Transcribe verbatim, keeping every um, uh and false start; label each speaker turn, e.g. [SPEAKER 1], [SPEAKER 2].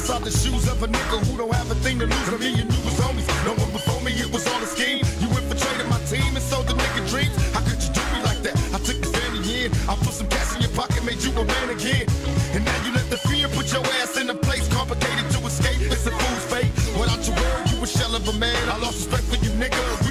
[SPEAKER 1] Inside the shoes of a nigga who don't have a thing to lose. But me and you was homies. No one before me, it was all a scheme. You infiltrated my team and sold the nigga dreams. How could you do me like that? I took the family in. I put some cash in your pocket, made you a man again. And now you let the fear put your ass in a place complicated to escape. It's a fool's fate. Without your word, you a shell of a man. I lost respect for you, nigga.